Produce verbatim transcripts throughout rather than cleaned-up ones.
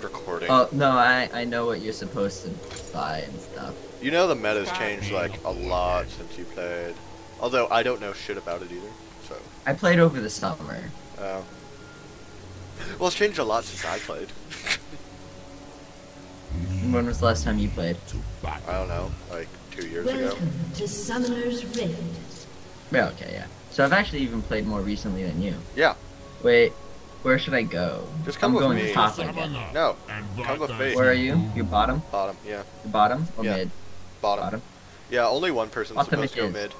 recording. Oh, no, I, I know what you're supposed to buy and stuff. You know the meta's changed, like, a lot since you played. Although, I don't know shit about it either, so... I played over the summer. Oh. Well, it's changed a lot since I played. When was the last time you played? I don't know, like, two years Welcome ago. to Summoner's Rift. Yeah, okay, yeah. So I've actually even played more recently than you. Yeah. Wait, where should I go? Just come I'm with going me. top, I guess. No, come with me. Where are you? You're bottom? Bottom, yeah. You're bottom or Yeah. mid? Bottom. Bottom. Yeah, only one person's Bottom supposed to go is. mid.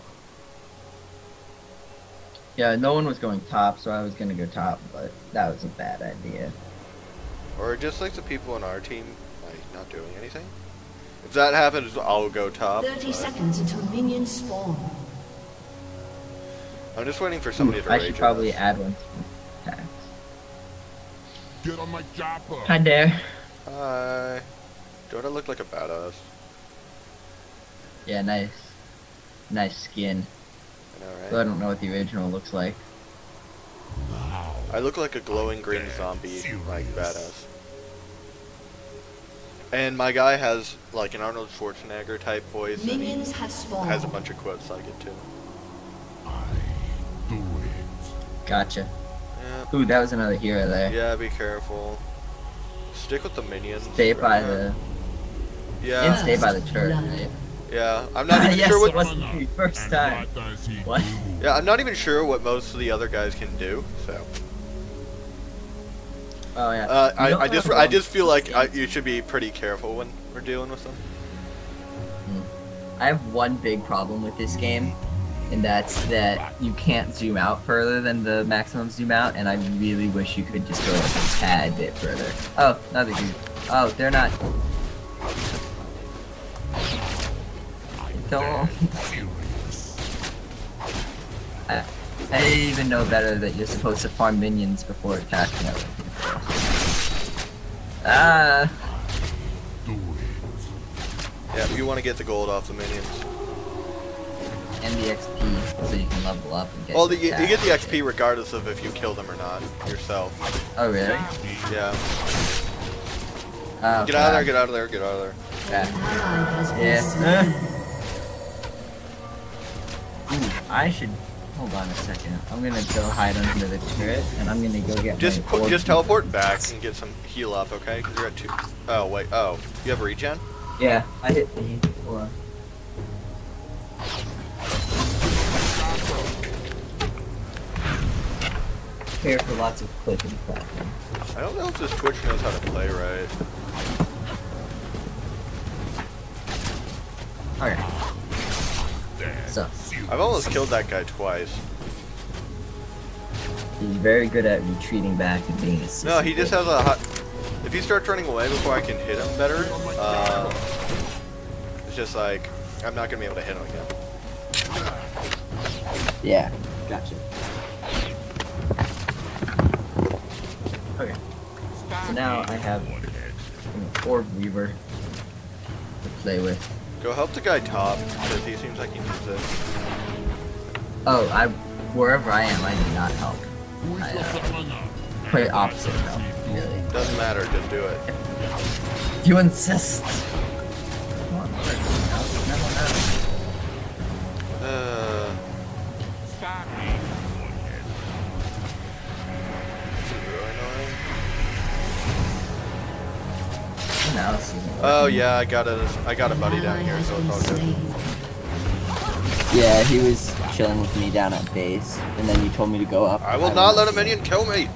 Yeah, no one was going top, so I was gonna go top, but that was a bad idea. Or just like the people on our team, like, not doing anything. If that happens, I'll go top. Thirty but seconds until minions spawn. I'm just waiting for somebody to I rage should at probably us. add one to attacks. Get on my chopper. Hi there. Hi. Don't I look like a badass? Yeah, nice. Nice skin. I know, Though I right? don't know what the original looks like. I look like a glowing green zombie, like, badass. And my guy has, like, an Arnold Schwarzenegger type voice, and he Minions have spawned. has a bunch of quotes like it too. I do it. Gotcha. Yeah. Ooh, that was another hero there. Yeah, be careful. Stick with the minions. Stay by right? the... Yeah. And stay by the turret, right? Yeah. I'm not even yes, sure it what. wasn't the first And time. what does he What? do? Yeah, I'm not even sure what most of the other guys can do. So. Oh yeah. Uh, You I, don't I just have I one- just feel like I, you should be pretty careful when we're dealing with them. I have one big problem with this game, and that's that you can't zoom out further than the maximum zoom out, and I really wish you could just go like a tad bit further. Oh, another dude. Oh, they're not. Don't. I, I didn't even know better that you're supposed to farm minions before attacking them. Ah. Do it. Yeah, you want to get the gold off the minions. And the X P, so you can level up and get. Well, the, you, your you get the stats. X P regardless of if you kill them or not yourself. Oh really? Yeah. Oh, Get out of there! God. Get out of there! Get out of there! An Yeah. ally has been Yeah. slain. Ooh, I should. Hold on a second. I'm gonna go hide under the turret, and I'm gonna go get. Just my put, orb just from- teleport back and get some heal up, okay? Because you're at two. Oh wait. Oh, you have regen? Yeah, I hit the. Hold on. Here for lots of clicking and clapping. I don't know if this Twitch knows how to play right. Okay. So I've almost killed that guy twice. he's very good at retreating back and being assisted. No, he just has a hot. If he starts running away before I can hit him better, uh, it's just like I'm not gonna be able to hit him again. Yeah. Gotcha. Okay. So now I have an Orb Weaver to play with. Go help the guy top because he seems like he needs it. Oh, I wherever I am, I do not help. I uh, quite opposite of help, really. Doesn't matter, just do it. You insist. Come on, work. No, no, no. Uh, Stop me. this is really annoying. Analysis isn't Oh working. yeah, I got a I got a buddy down here, so it's all good. Yeah, he was chilling with me down at base, and then you told me to go up. I will not let a minion kill me.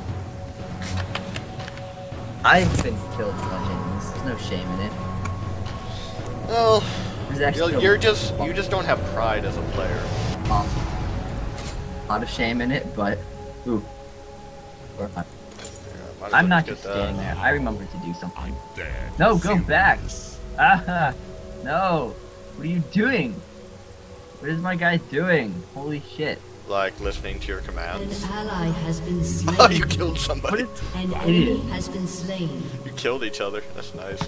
I've been killed by minions. There's no shame in it. Well, There's actually you're, you're just you just don't have pride as a player. a lot of shame in it, but ooh, we're fine. Yeah, might as I'm well not just just get standing that. there. I remember to do something. I'm dead. No, go back. Ah, no. What are you doing? What is my guy doing? Holy shit. Like listening to your An commands. ally has been slain. Oh, you killed What somebody. is? An Idiot. enemy has been slain. You killed each other. That's nice.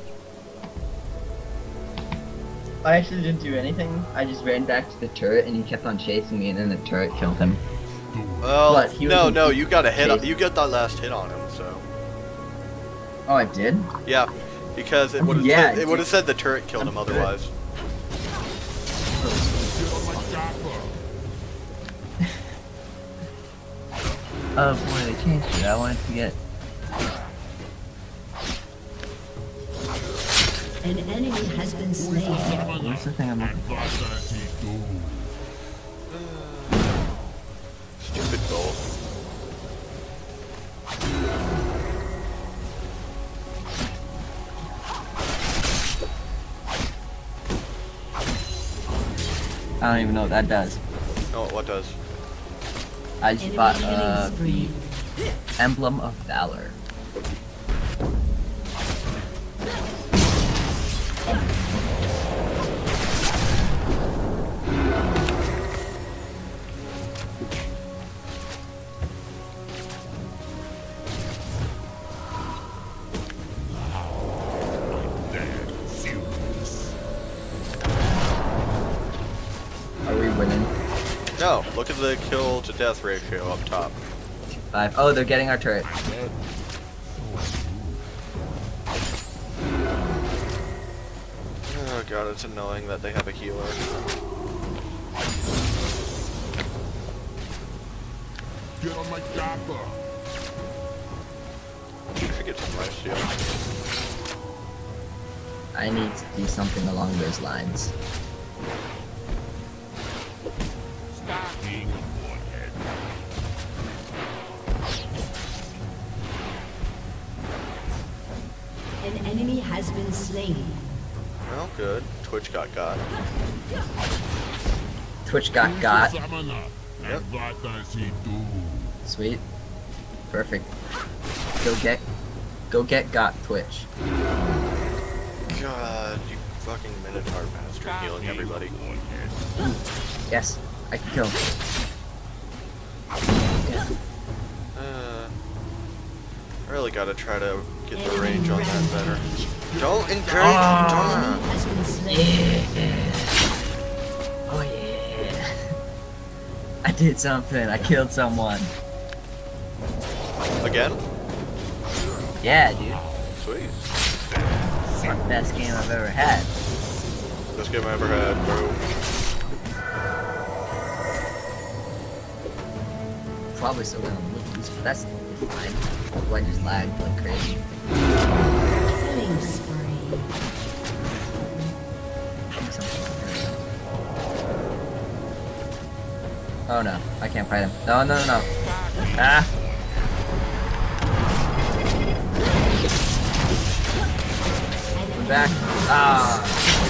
I actually didn't do anything. I just ran back to the turret, and he kept on chasing me, and then the turret killed him. Well, But he no, was- no, you got a hit. On, chased- you got that last hit on him, so. Oh, I did? Yeah, because it would have Yeah, it would have dude. said the turret killed him That's good. otherwise. Get on my chopper. Oh boy, they changed it. I wanted to get. An enemy has been slain. What's the thing I'm looking for? Stupid goal. I don't even know what that does. Oh, what does? I just Enemy bought killing uh, the spree. Emblem of Valor. Are we winning? No, look at the kill to death ratio up top. Five. Oh, they're getting our turret. Oh god, it's annoying that they have a healer. Get on my chopper. I should get some life shield. I need to do something along those lines. Stop being a bonehead. An enemy has been slain. Well, good. Twitch got got. Twitch got got. Yep. Sweet. Perfect. Go get, go get got Twitch. God, you fucking Minotaur bastard healing everybody. Yes, I can kill him. Uh, I really gotta try to get the range on that better. Don't encourage Ah. Enemy has been slain. Yeah. Oh yeah. I did something. I killed someone. Again? Yeah, dude. Sweet. It's the best game I've ever had. Best game I ever had, bro. Probably still gonna lose, but that's fine. Otherwise, I just lagged like crazy. Killing spree. Oh no, I can't fight him. No, no, no, no. Ah! I'm back. Ah!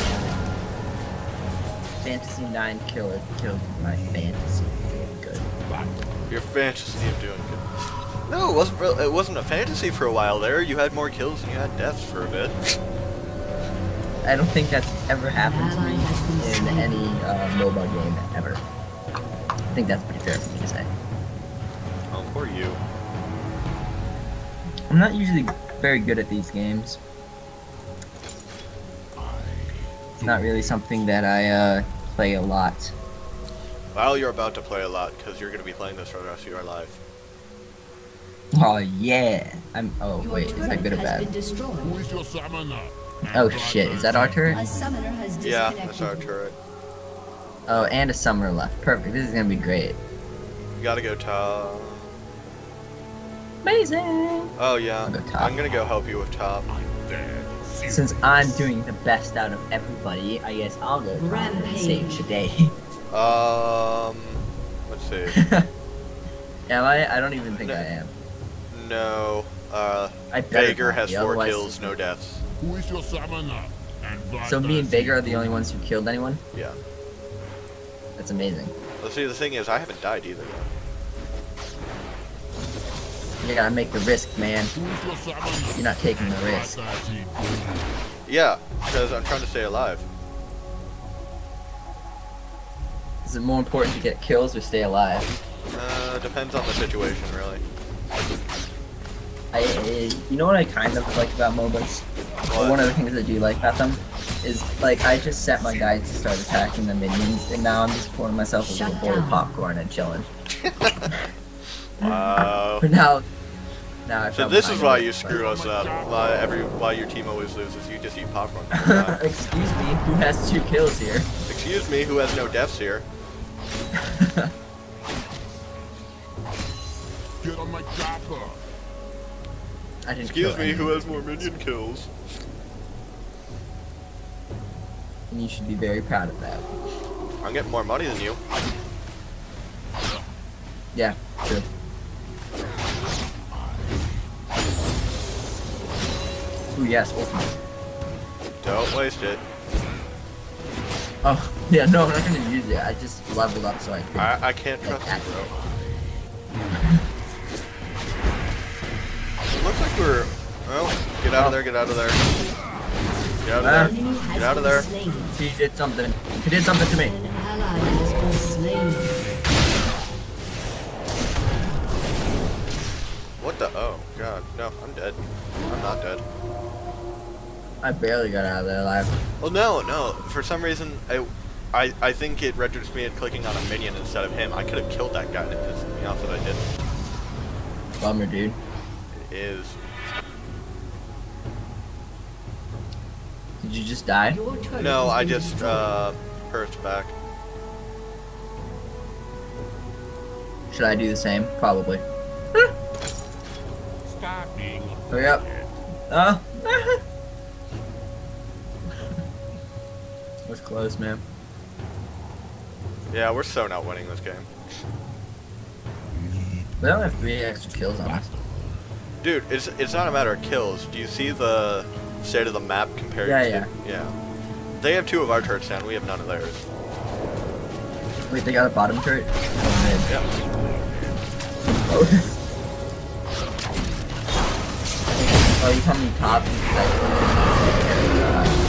Fantasy nine killer killed my fantasy. Good. Your fantasy of doing good. No, it wasn't. Real, it wasn't a fantasy for a while there. You had more kills than you had deaths for a bit. I don't think that's ever happened to me in any uh, mobile game ever. I think that's pretty fair for me to say. Oh, poor you. I'm not usually very good at these games. It's not really something that I uh, play a lot. Well, you're about to play a lot because you're going to be playing this for the rest of your life. Oh yeah! I'm. Oh Your wait, is that turret good or has bad? been destroyed. Who is your summoner? Oh shit! Is that our turret? A summoner has Yeah, disconnected. that's our turret. Oh, and a summoner left. Perfect. This is gonna be great. You gotta go top. Amazing. Oh yeah, I'll go top. I'm gonna go help you with top. Since I'm doing the best out of everybody, I guess I'll go top and save Rampage. the day. Um, let's see. Am I? I don't even think No. I am. No, uh, I better Vager not has be, four otherwise- kills, no deaths. Who is your summoner? And So me and Vager are the only ones who killed anyone? Yeah. That's amazing. Let's see, the thing is, I haven't died either. You gotta make the risk, man. Who is your summoner? You're not taking the risk. Yeah, because I'm trying to stay alive. Is it more important to get kills or stay alive? Uh, depends on the situation, really. I, I, you know what I kind of like about MOBAs? Or one of the things I do like about them is, like, I just set my guys to start attacking the minions, and now I'm just pouring myself a little Shut bowl of down. popcorn and chilling. Wow. For now, Now I So fell this is behind why him, you but- screw us up. Why every why your team always loses. You just eat popcorn. all the time. Excuse me, who has two kills here? Excuse me, who has no deaths here? Get on my chopper. I didn't Excuse kill me, any who of has these more people. minion kills? And you should be very proud of that. I'm getting more money than you. Yeah, true. Ooh, yes, ultimate. Don't waste it. Oh, yeah, no, I'm not gonna use it. I just leveled up so I could. I I can't like, trust you, act bro. it. It looks like we're. Well, get out of there. Get out of there. Get out of there. Enemy has Get out of been there. slain. He did something. He did something to me. An ally has been slain. What the? Oh God, no, I'm dead. I'm not dead. I barely got out of there alive. Well, no, no. For some reason, I, I, I think it registers me at clicking on a minion instead of him. I could have killed that guy, and it pissed me off that I didn't. Bummer, dude. It is. Did you just die? Your turret No, has I been just destroyed. uh, hurt back. Should I do the same? Probably. Stop being a Hurry up. bonehead. Oh. Was close, man. Yeah, we're so not winning this game, We only have three extra kills on us. dude. It's it's not a matter of kills. Do you see the state of the map compared Yeah, to? yeah. Yeah. They have two of our turrets down. We have none of theirs. Wait, they got a bottom turret? Oh, man. Yeah. Oh. Oh, you coming top? Like,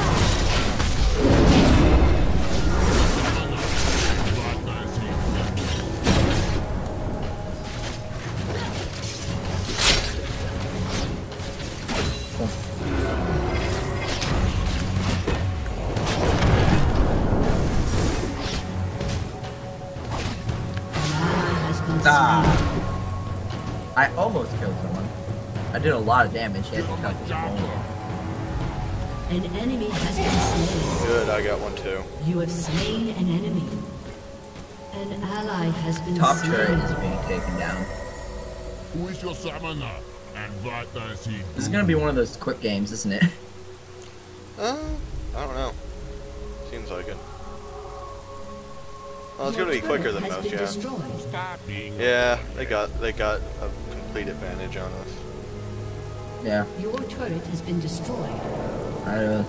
Has been Ah. I almost killed someone. I did a lot of damage. He had to cut this bone. slain. An enemy has been slain. Good. I got one too. You have slain an enemy. An ally has been Top slain. turret is being taken down. Who is your summoner? And what does he This is do? gonna be one of those quick games, isn't it? Uh, I don't know. Seems like it. Well, it's Your gonna be quicker turret than has most, been yeah. destroyed. Stop being a Yeah, they got they got a complete advantage on us. Yeah. Your turret has been destroyed. I uh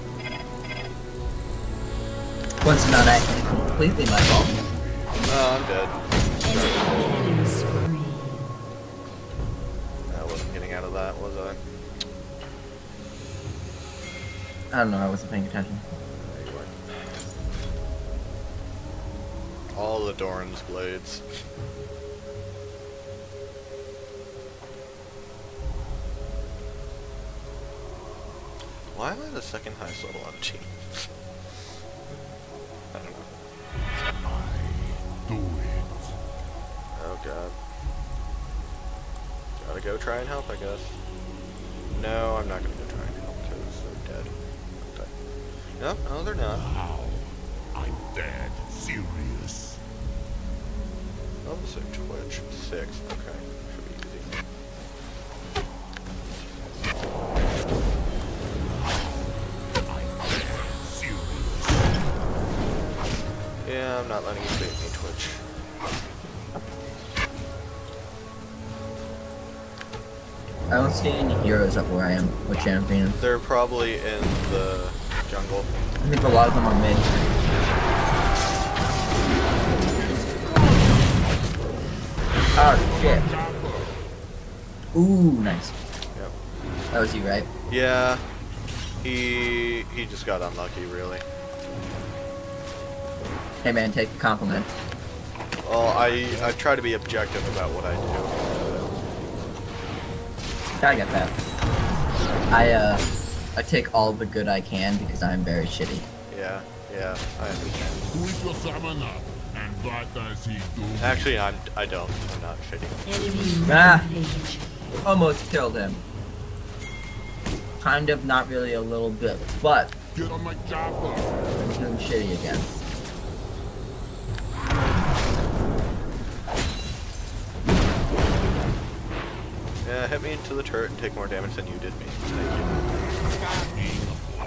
Once not actually completely my fault. No, I'm dead. Killing spree. I wasn't getting out of that, was I? I don't know, I wasn't paying attention. Anyway. All the Doran's blades. Why am I the second highest level on the team? I don't know. do it. Oh god. Gotta go try and help, I guess. No, I'm not gonna go try and help because they're dead. Okay. No, no, they're not. How? I'm dead. Serious. Level six Twitch. Six. Okay. Should be easy. I'm dead. Serious. Yeah, I'm not letting you bait me, Twitch. I don't see any heroes up where I am with champion. They're probably in the jungle. I think a lot of them are mid. Oh shit. Ooh, nice. Yep. That was you, right? Yeah. He he just got unlucky, really. Hey man, take the compliment. Well, I I try to be objective about what I do. I get that. I uh I take all the good I can because I'm very shitty. Yeah, yeah, I understand. Who is your summoner? And what does he do? Actually, I'm I don't. I'm not shitty. Enemy Ah. rampage. Almost killed him. Kind of, not really a little bit, but Get on my chopper. I'm doing shitty again. Yeah, hit me into the turret and take more damage than you did me. Thank you.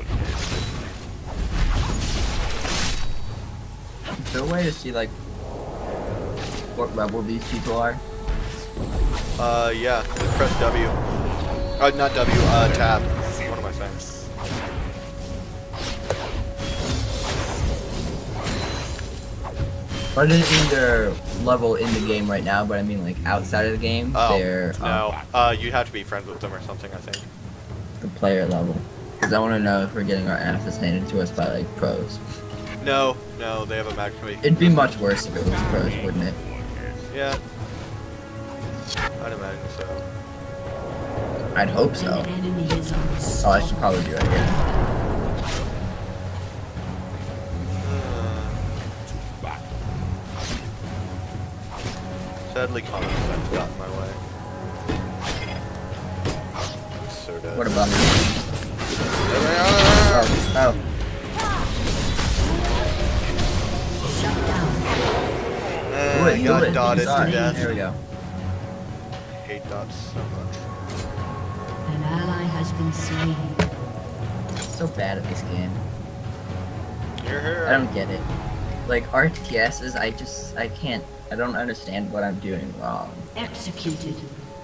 Is there a way to see, like, what level these people are? Uh, yeah, just press W. Uh, not W, uh, tab. What am I saying? I didn't mean their level in the game right now, but I mean, like, outside of the game, Oh, they're no. um, Uh, you have to be friends with them or something, I think. the player level. Because I want to know if we're getting our asses handed to us by, like, pros. No, no, they have a maximum. It'd be much worse if it was pros, wouldn't it? Yeah. I'd imagine so. I'd hope so. An enemy is on Oh, I should probably be right here. Uh, sadly, common sense got in my way. I'm so dead. What about me? Oh, Oh, oh. shut down. Uh, Do it, he do got it. dotted to Sorry. death. There we go. I hate dots so much. An ally has been slain. I'm so bad at this game. You're here. I don't get it. Like, R T Ss, I just, I can't, I don't understand what I'm doing wrong. Executed.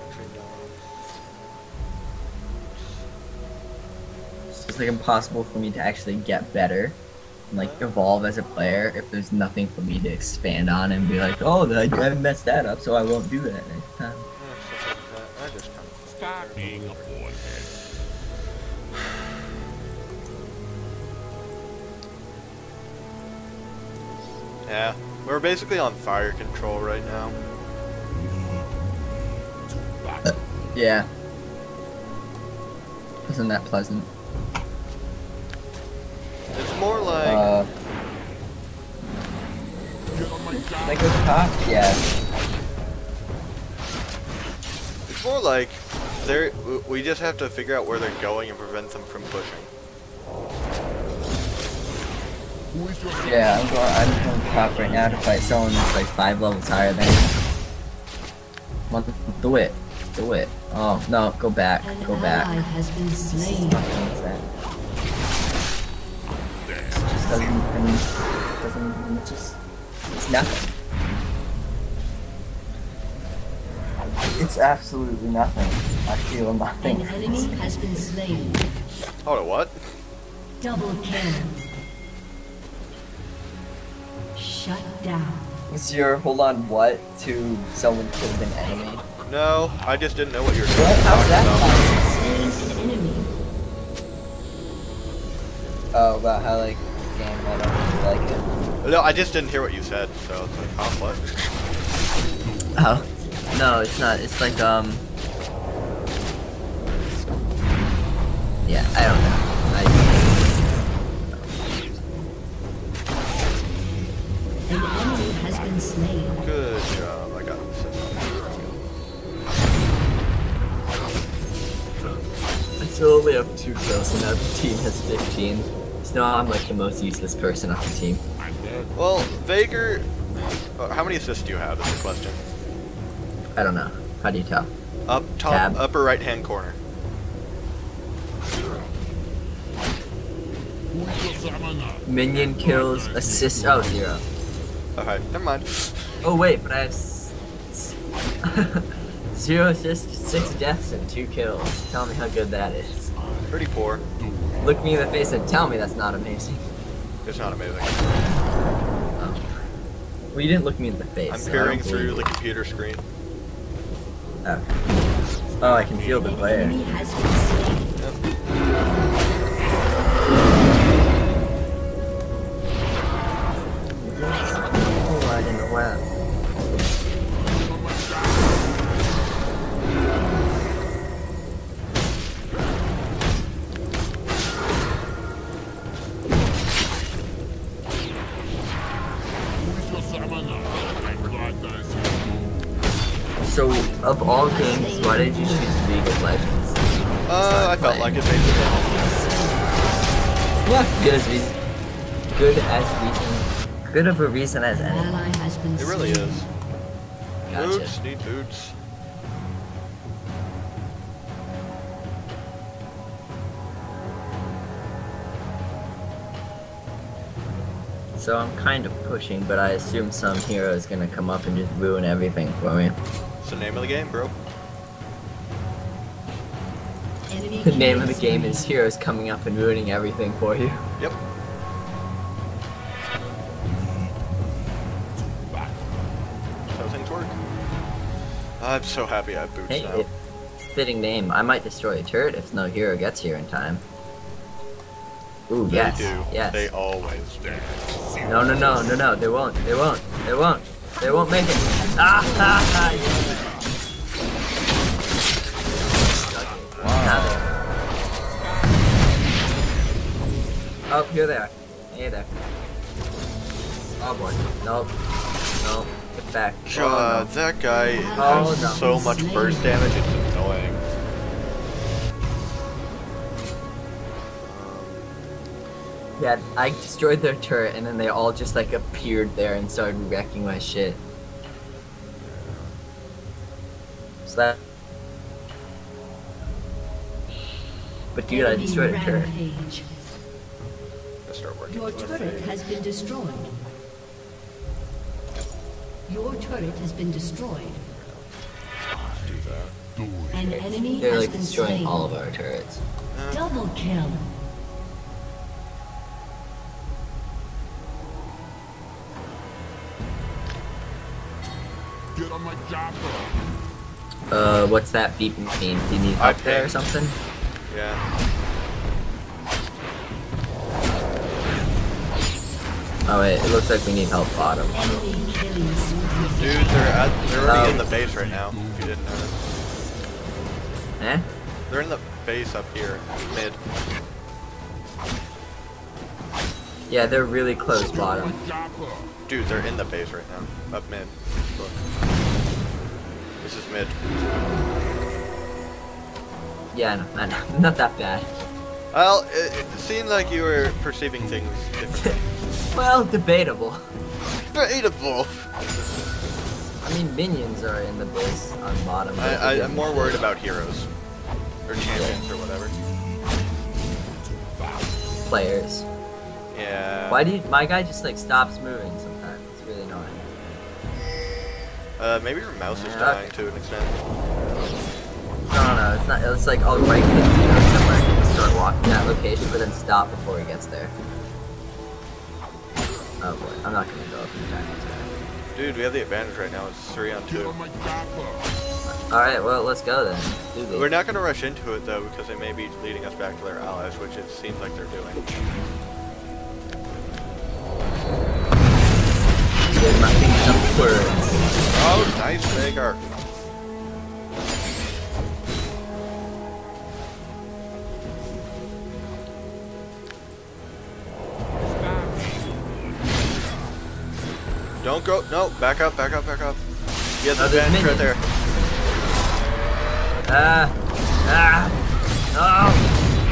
It's just, like, impossible for me to actually get better and, like, evolve as a player if there's nothing for me to expand on and be like, oh, I, I messed that up, so I won't do that next time. I just kind of Stop being a boyhead. Yeah, we're basically on fire control right now. Yeah. Isn't that pleasant? It's more like Uh, Get on my chopper. like a cop? Yeah. it's more like they're we just have to figure out where they're going and prevent them from pushing. Who is your Yeah, I'm going, I'm going cop right now to fight someone that's like five levels higher than me. Come on, do it. Do it. Oh, no, go back. An Go ally back. has been slain. What's that? Just doesn't even, doesn't even, it's just, it's nothing. It's absolutely nothing. I feel nothing. An enemy has been slain. Hold on, what? Double kill. Shut down. It's your hold on what to someone killed an enemy. No, I just didn't know what you were doing. What? How's that Slain an enemy. Oh, about how like this game, I don't really like it. No, I just didn't hear what you said, so it's like, oh, what? Oh, no, it's not. It's like um. Yeah, I don't know. I. An enemy has been slain. Good job, I got him. I still only have two kills, and now the team has fifteen. So now I'm like the most useless person on the team. I'm dead. Well, Vager, uh, how many assists do you have? Is the question. I don't know. How do you tell? Up top, Tab. upper right hand corner. Who is your summoner? Minion kills, assist. Oh, zero. Okay, never mind. Oh wait, but I have s- s- zero assists, six deaths, and two kills. Tell me how good that is. Pretty poor. Look me in the face and tell me that's not amazing. It's not amazing. Oh. Well, you didn't look me in the face. I'm so I peering don't through believe the computer screen. you. Oh. Oh, I can feel the An player. enemy has been slain. Oh, I didn't know where. Who is your summoner? I'm glad that is you. So, Of all games, why did you choose League of Legends? Uh, I felt like it basically. Yeah, good as reason. Good as reason. Good of a reason as An any. ally has been It really slain. is. Gotcha. Boots, need boots. So I'm kind of pushing, but I assume some hero is gonna come up and just ruin everything for me. It's the name of the game, bro. Enemy The name of the killing game is heroes coming up and ruining everything for you. Yep. That's how things work. I'm so happy I have boots Hey, now. it, fitting name. I might destroy a turret if no hero gets here in time. Ooh, They yes, do. yes. They always do. No, no, no, no, no. They won't. They won't. They won't. They won't make it. Ah, ha, ha. Now they- Oh, here they are. Hey there. Oh boy. Nope. Nope. Get back. God, Oh, that guy Oh, has no. so much burst damage, it's annoying. no. Yeah, I destroyed their turret and then they all just like appeared there and started wrecking my shit. So that. But dude, I enemy destroyed a turret. rampage. Let's start working. Your turret has been destroyed. Your turret has been destroyed. Do that. An enemy They're has like been destroying slain. all of our turrets. Double kill. Get on my chopper. Uh, what's that beeping mean? Do you need I help there or pinged. something? Yeah. Oh wait, it looks like we need help bottom. Enemy killing spree. Dude, they're at, they're already Oh. in the base right now, if you didn't notice. Eh? They're in the base up here, mid. Yeah, they're really close bottom. Chopper. Dude, they're in the base right now, up mid. Look. This is mid. Yeah, no, not, not that bad. Well, it, it seemed like you were perceiving things differently. Well, debatable. Debatable. I mean, minions are in the base on bottom. but I, I, they I'm more worried about heroes. Or champions or whatever. players. Yeah. Why do you, my guy just like stops moving sometimes? It's really annoying. Uh, maybe your mouse is Okay. dying to an extent. No, no, no, it's not. It's like I'll right click zero somewhere and start walking that location, but then stop before he gets there. Oh boy, I'm not gonna go up and attack this guy. Dude, we have the advantage right now. It's three on Get two. on my chopper. All right, well let's go then. Do this. We're not going to rush into it though, because they may be leading us back to their allies, which it seems like they're doing. Get my feet some words. Oh, nice Vagar. Don't go. No, back up, back up, back up. He has Oh, the there's advantage right minions. there. Ah, ah,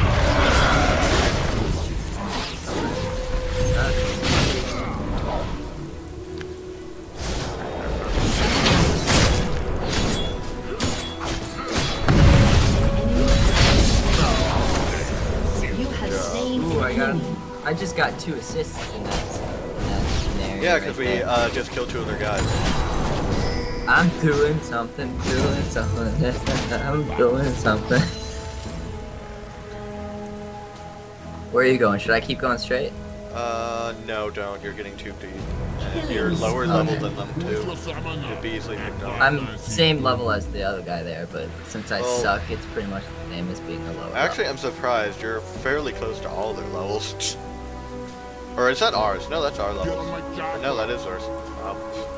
You have slain no. Ooh, I an got. enemy. I just got two assists in that, in that scenario. Yeah, right because we there. uh, just killed two of their guys. I'm doing something, doing something. I'm doing something. Where are you going? Should I keep going straight? Uh, no, don't. You're getting too deep. And Killing you're lower spree. level than them Who's too. your summoner? You'd be easily picked up. I'm same level as the other guy there, but since I Well- suck, it's pretty much the same as being a lower Actually, level. I'm surprised. You're fairly close to all their levels. Or is that ours? No, that's our Get on level. my chopper. No, that is ours. Wow.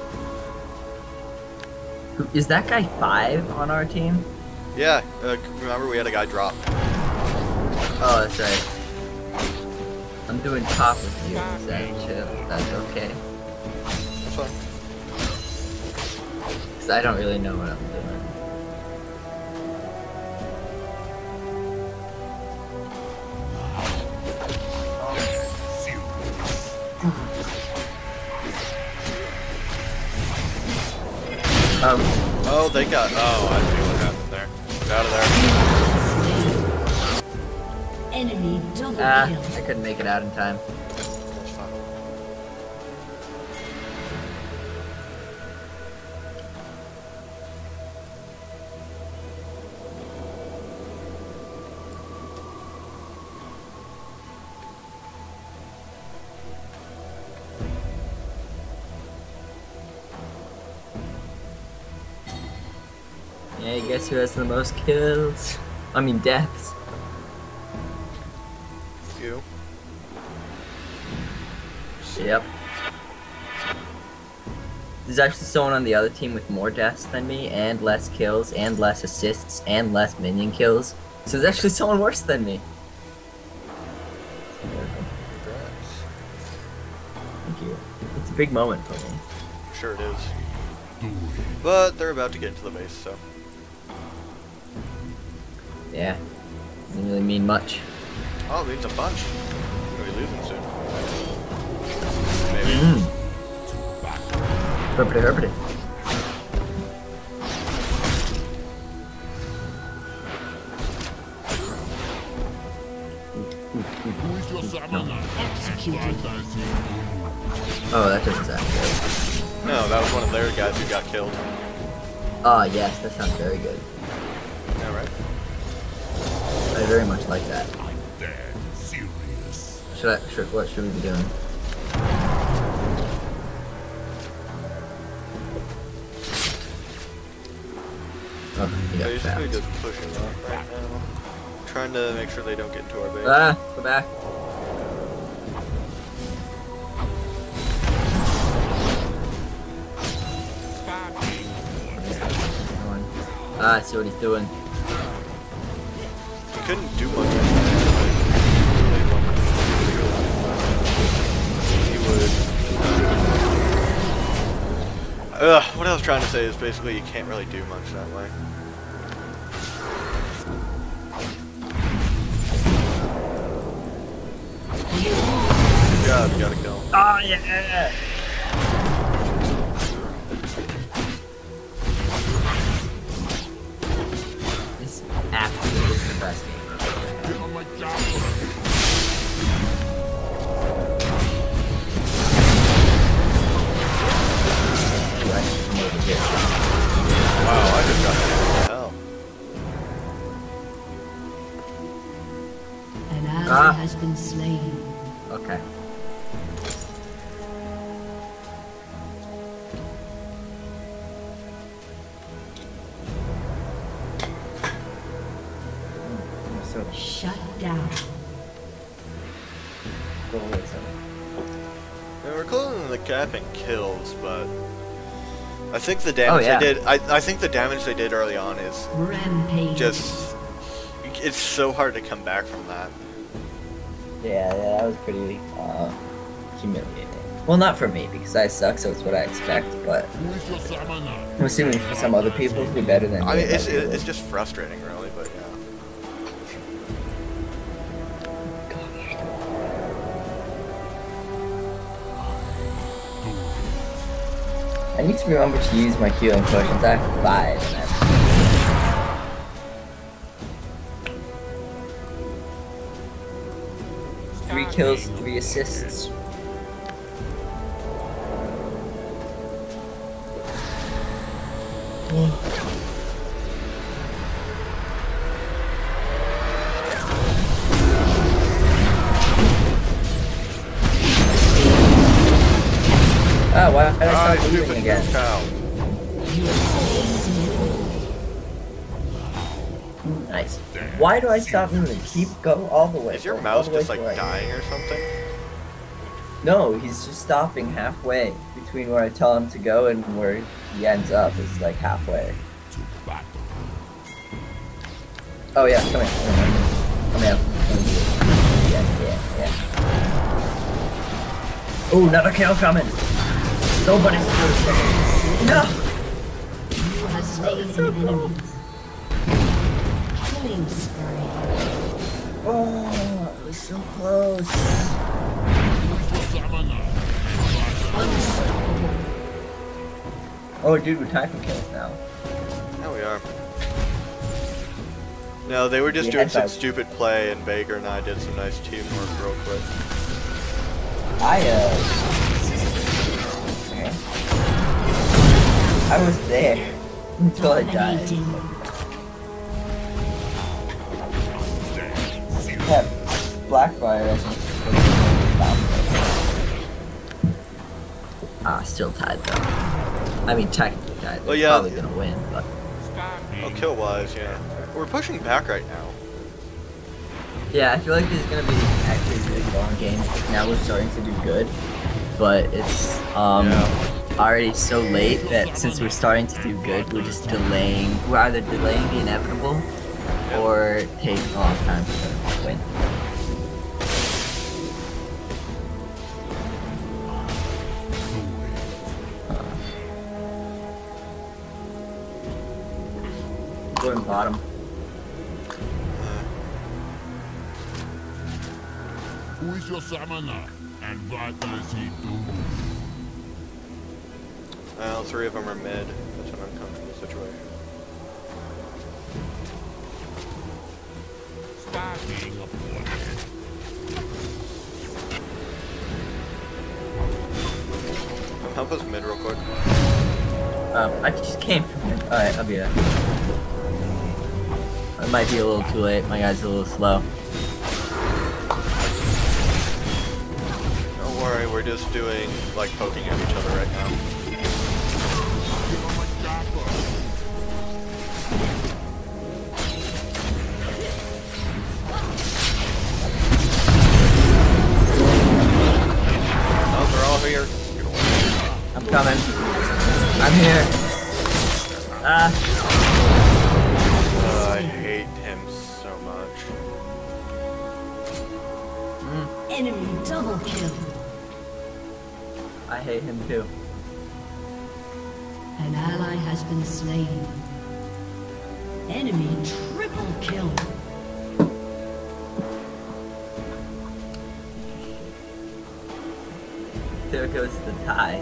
Who- Is that guy five on our team? Yeah, uh, remember we had a guy drop. Oh, that's right. I'm doing top with you. Is that chill? That's okay. That's fine. Because I don't really know what I'm doing. Um, Oh, they got. Oh, I see what happened there. Get out of there. Enemy double ah, kill. I couldn't make it out in time. That's fine. Yeah, guess who has the most kills? I mean deaths. You. Yep. There's actually someone on the other team with more deaths than me, and less kills, and less assists, and less minion kills. So there's actually someone worse than me. Thank you. It's a big moment for me. Sure it is. But they're about to get into the base, so. Yeah. Doesn't really mean much. Oh, it means a bunch. We're gonna be losing soon. Maybe. Mmm. Herpity herpity. Who is your summoner? Executed. Oh, that doesn't sound good. No, that was one of their guys who got killed. Ah, yes, that sounds very good. Yeah, right? I very much like that. I'm dead serious. Should I, should, what should we be doing? Oh, he got Basically trapped. just pushing up right now. Trying to make sure they don't get into our base. Ah, go back. Ah, I see what he's doing. He couldn't do much. He would. Ugh, what I was trying to say is basically you can't really do much that way. Good job, you gotta kill him. Oh, yeah! This absolutely is the best game I've ever had. Get on my job. Ooh, I should come over here. Wow, I just got hit. Hell. An ally Ah. has been slain. Okay. So, Shut down. go away, so. Yeah, we're closing the gap in kills, but I think the damage Oh, yeah. they did. I I think the damage they did early on is Rampage. just. It's so hard to come back from that. Yeah, yeah, that was pretty uh, humiliating. Well, not for me, because I suck, so it's what I expect, but Who is your summoner? I'm assuming for some other people who are better than me. I mean, it it's might be a it's little- just frustrating, really, but yeah. I need to remember to use my healing potions. I have five. And I Three kills, three assists. Oh, why did I Ah, start stupid losing again? cow. Nice. Why do I stop moving? Keep go all the way. Is your go mouse all the way just like to right. dying or something? No, he's just stopping halfway between where I tell him to go and where he ends up is like halfway. To battle. Oh yeah, come here. Come here. Come here. Yeah, yeah, yeah. Oh, another kill coming. Nobody's No! You have slain an enemy. Killing spree. Oh, it was so close. Who is your summoner? Unstoppable. Oh, dude, we're tied for kills now. Now we are. No, they were just We doing had some that- stupid play, and Baker and I did some nice teamwork real quick. I, uh... okay. I was there until I died. Dominating. Yeah, Blackfire, I think. Ah, still tied though. I mean, technically tied. They're Well, yeah. probably gonna win, but Oh, kill wise, yeah. We're pushing back right now. yeah, I feel like this is gonna be actually a really long game. Now we're starting to do good, but it's um Yeah. already so late that since we're starting to do good, we're just delaying. We're either delaying the inevitable or taking a long time to win. Going bottom. Who is your summoner? And what does he do? Well, three of them are mid. That's an uncomfortable situation. Stop being a portrait. Help us mid real quick. Um, I just came from it. Alright, I'll be there. It might be a little too late. My guy's a little slow. Don't worry, we're just doing, like, poking at each other right now. Oh, they're all here. I'm coming. I'm here. Ah. Uh, I hate him so much. Mm, Enemy double kill. I hate him too. An ally has been slain. Enemy triple kill. There goes the tie.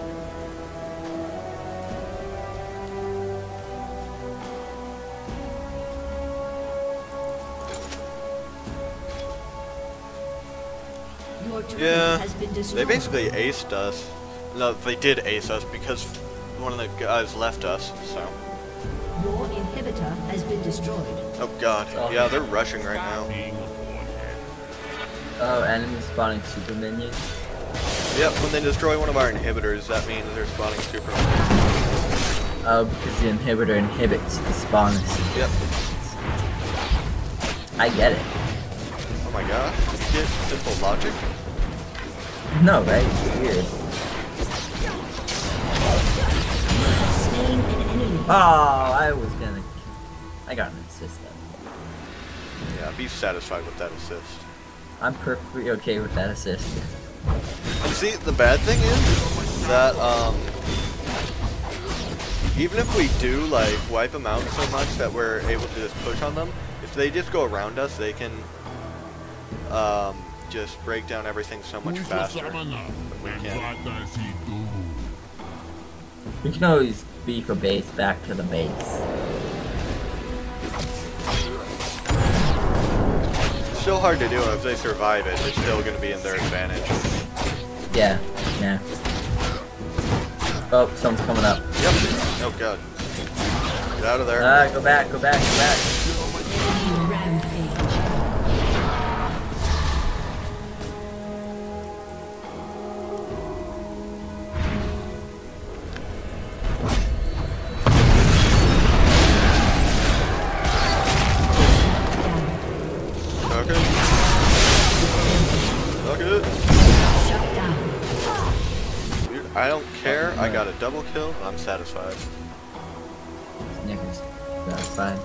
Your turret Yeah, has been they destroyed. basically aced us. No, they did ace us because one of the guys left us, so. Your inhibitor has been destroyed. Oh god, So- yeah, they're rushing right now. Being a portrait. Oh, enemy spawning super minions. Yep, when they destroy one of our inhibitors, that means they're spawning super. Oh, because the inhibitor inhibits the spawners. Yep. I get it. Oh my gosh, did you get simple logic? No, right? It's weird. Slain an enemy. Oh, I was gonna. I got an assist then. Yeah, be satisfied with that assist. I'm perfectly okay with that assist. And see, the bad thing is that, um, even if we do, like, wipe them out so much that we're able to just push on them, if they just go around us, they can, um, just break down everything so much Who is your faster. summoner? we And can. what does he do? We can always beef a base back to the base. It's still hard to do, and if they survive it, it's still going to be in their advantage. Yeah, yeah. Oh, someone's coming up. Yep. Oh god. Get out of there. Ah, go back, go back, go back. Enemy rampage. Okay. Okay. Shut down. Dude, I don't care. I got a double kill. I'm satisfied. Snickers. That's fine.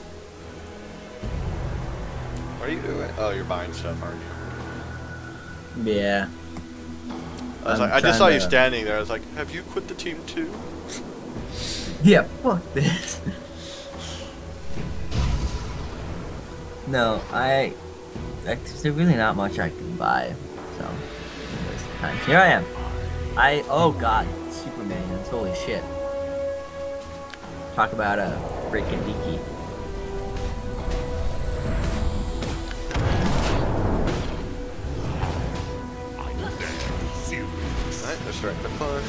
What are you doing? Oh, you're buying stuff, aren't you? Yeah. I was I'm like, I just trying saw you to- standing there. I was like, have you quit the team too? Yeah, fuck this. No, I. Like, there's really not much I can buy, so. Waste of time. Here I am. I. Oh god, Superman. Holy shit. Talk about a freaking leaky. Alright, they're starting to push.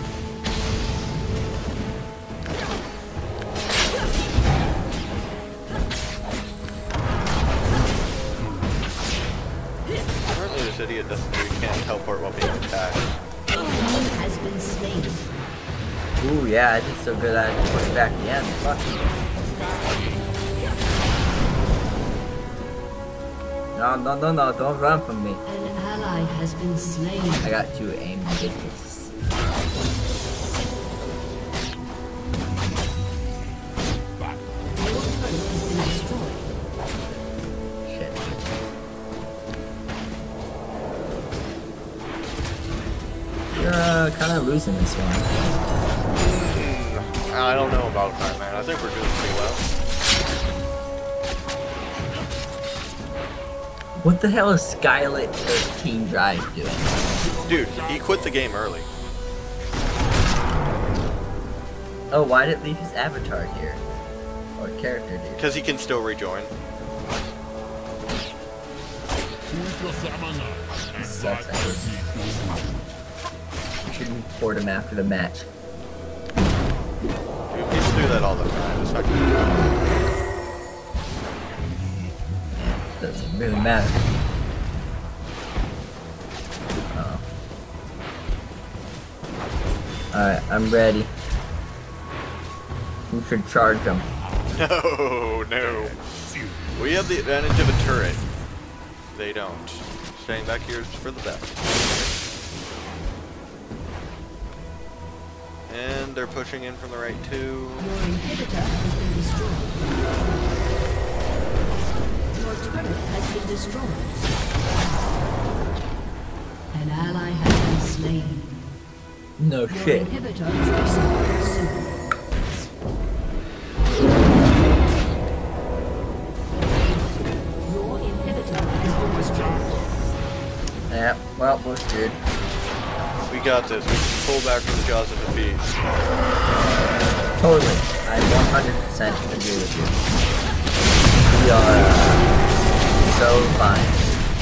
Apparently this idiot doesn't know you can't teleport while being attacked. Enemy has been slain. Ooh, yeah, I did so good at pushing back the end. Fuck. No, no, no, no, don't run from me. An ally has been slain. I got two aim ridiculous. Your turret has been destroyed. Shit. You're uh, kind of losing this one. Mm, I don't know about that, man. I think we're doing pretty well. What the hell is Skylit thirteen Drive doing? Dude, he quit the game early. Oh, why did it leave his avatar here? Or character here? Because he can still rejoin. Who is your summoner? And Sucks, what I does he do? You should report him after the match. Dude, people do that all the time. It's not gonna Doesn't really matter. Oh. Alright, I'm ready. Who should charge him? No, no. We have the advantage of a turret. They don't. Staying back here is for the best. And they're pushing in from the right too. Your inhibitor has been destroyed. Your turret has been destroyed. An ally has been slain. No Your shit. inhibitor is respawning soon. Your inhibitor has been destroyed. Yeah, well, we're screwed. We got this. We can pull back from the jaws of defeat. Totally. I one hundred percent agree with you. We are uh, so fine.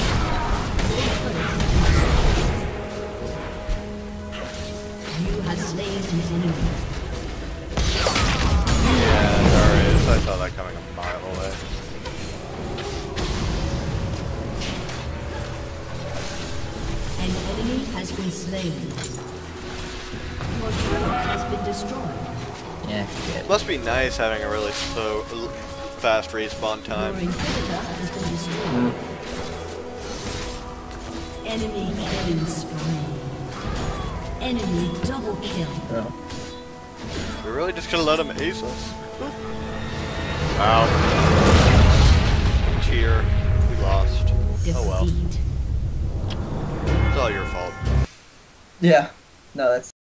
You have slain an enemy. Yeah, there is. I saw that coming a mile away. An enemy has been slain. Your turret has been destroyed. Yeah, shit. Must be nice having a really slow, fast respawn Your time. inhibitor has been destroyed. Enemy killing spree. Enemy double kill. Oh. We're really just gonna let him ace us. Wow. Cheer. We lost. Defeat. Oh well. It's all your fault. Yeah. No, that's